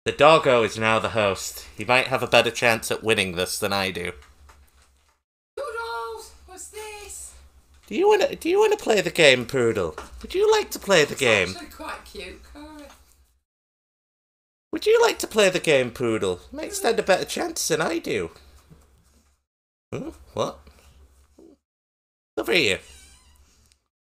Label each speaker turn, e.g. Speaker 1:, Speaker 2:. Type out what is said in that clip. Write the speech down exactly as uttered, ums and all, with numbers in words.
Speaker 1: The Doggo is now the host. He might have a better chance at winning this than I do.
Speaker 2: Poodles, what's this?
Speaker 1: Do you want to? Do you want to play the game, Poodle? Would you like to play the
Speaker 2: It's
Speaker 1: game?
Speaker 2: actually quite cute, Corey.
Speaker 1: Would you like to play the game, Poodle? Might stand a better chance than I do. Huh? What? Over here.